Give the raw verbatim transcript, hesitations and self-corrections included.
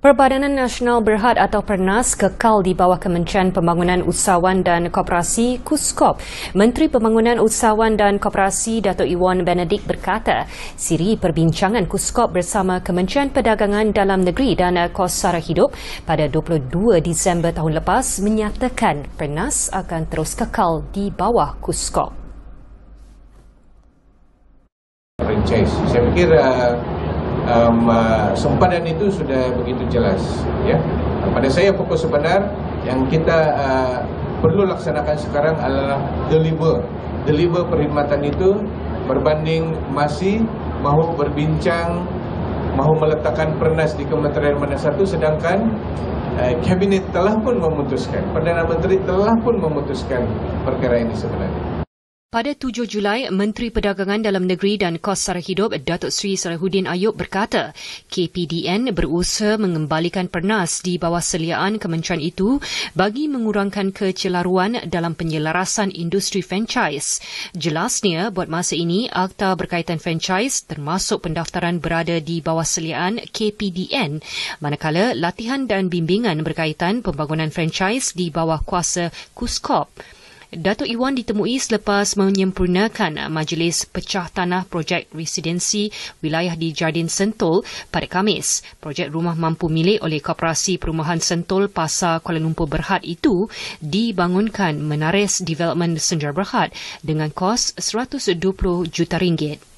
Perbadanan Nasional Berhad atau Pernas kekal di bawah Kementerian Pembangunan Usahawan dan Koperasi KUSKOP. Menteri Pembangunan Usahawan dan Koperasi Datuk Iwan Benedict berkata, siri perbincangan KUSKOP bersama Kementerian Perdagangan Dalam Negeri dan Kos Sara Hidup pada dua puluh dua Disember tahun lepas menyatakan Pernas akan terus kekal di bawah KUSKOP. Franchise. Saya fikir uh... Um, uh, sempadan itu sudah begitu jelas, ya. Pada saya fokus sebenar yang kita uh, perlu laksanakan sekarang adalah deliver, deliver perkhidmatan itu berbanding masih mahu berbincang, mahu meletakkan Pernas di kementerian mana satu, sedangkan uh, kabinet telah pun memutuskan, Perdana Menteri telah pun memutuskan perkara ini sebenarnya. Pada tujuh Julai, Menteri Perdagangan Dalam Negeri dan Kos Sara Hidup Datuk Seri Salahuddin Ayub berkata, K P D N berusaha mengembalikan Pernas di bawah seliaan kementerian itu bagi mengurangkan kecelaruan dalam penyelarasan industri franchise. Jelasnya, buat masa ini, akta berkaitan franchise termasuk pendaftaran berada di bawah seliaan K P D N, manakala latihan dan bimbingan berkaitan pembangunan franchise di bawah kuasa KUSKOP. Datuk Iwan ditemui selepas menyempurnakan Majlis Pecah Tanah Projek Residensi Wilayah di Jardin Sentul pada Khamis. Projek rumah mampu milik oleh Koperasi Perumahan Sentul Pasar Kuala Lumpur Berhad itu dibangunkan Menaris Development Senja Berhad dengan kos seratus dua puluh juta ringgit.